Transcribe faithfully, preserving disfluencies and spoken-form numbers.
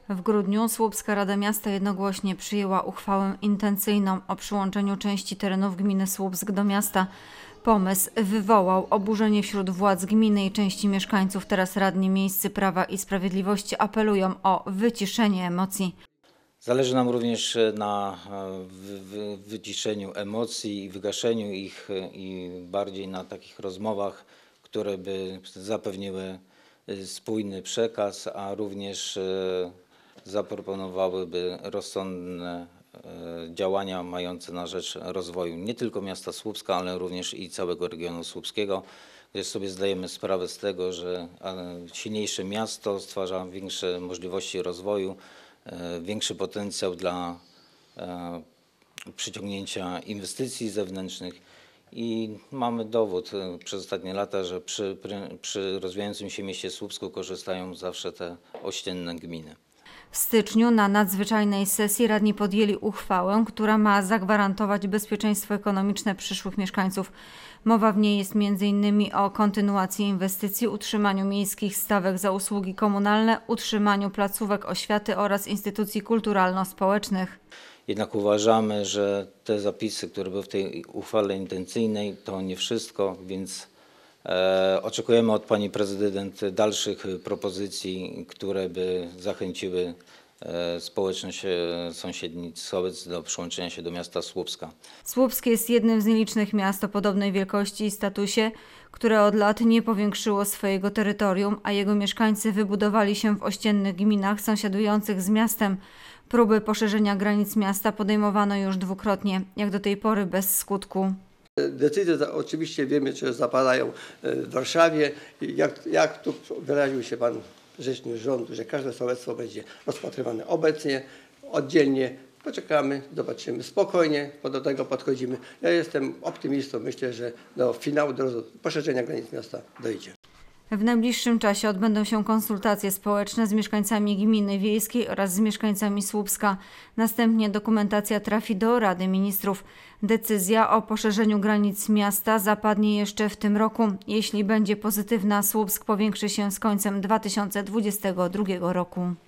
W grudniu Słupska Rada Miasta jednogłośnie przyjęła uchwałę intencyjną o przyłączeniu części terenów gminy Słupsk do miasta. Pomysł wywołał oburzenie wśród władz gminy i części mieszkańców. Teraz radni miejscy Prawa i Sprawiedliwości apelują o wyciszenie emocji. Zależy nam również na wyciszeniu emocji i wygaszeniu ich i bardziej na takich rozmowach, które by zapewniły spójny przekaz, a również zaproponowałyby rozsądne działania mające na rzecz rozwoju nie tylko miasta Słupska, ale również i całego regionu słupskiego, gdyż sobie zdajemy sprawę z tego, że silniejsze miasto stwarza większe możliwości rozwoju, większy potencjał dla przyciągnięcia inwestycji zewnętrznych i mamy dowód przez ostatnie lata, że przy, przy rozwijającym się mieście Słupsku korzystają zawsze te ościenne gminy. W styczniu na nadzwyczajnej sesji radni podjęli uchwałę, która ma zagwarantować bezpieczeństwo ekonomiczne przyszłych mieszkańców. Mowa w niej jest między innymi o kontynuacji inwestycji, utrzymaniu miejskich stawek za usługi komunalne, utrzymaniu placówek oświaty oraz instytucji kulturalno-społecznych. Jednak uważamy, że te zapisy, które były w tej uchwale intencyjnej, to nie wszystko, więc e, oczekujemy od pani prezydent dalszych propozycji, które by zachęciły e, społeczność e, sąsiednic Sołec do przyłączenia się do miasta Słupska. Słupsk jest jednym z nielicznych miast o podobnej wielkości i statusie, które od lat nie powiększyło swojego terytorium, a jego mieszkańcy wybudowali się w ościennych gminach sąsiadujących z miastem. Próby poszerzenia granic miasta podejmowano już dwukrotnie, jak do tej pory bez skutku. Decyzje oczywiście wiemy, że zapadają w Warszawie. Jak, jak tu wyraził się pan rzecznik rządu, że każde sołectwo będzie rozpatrywane obecnie, oddzielnie. Poczekamy, zobaczymy spokojnie, bo do tego podchodzimy. Ja jestem optymistą, myślę, że do finału, do poszerzenia granic miasta dojdzie. W najbliższym czasie odbędą się konsultacje społeczne z mieszkańcami gminy wiejskiej oraz z mieszkańcami Słupska. Następnie dokumentacja trafi do Rady Ministrów. Decyzja o poszerzeniu granic miasta zapadnie jeszcze w tym roku. Jeśli będzie pozytywna, Słupsk powiększy się z końcem dwa tysiące dwudziestego drugiego roku.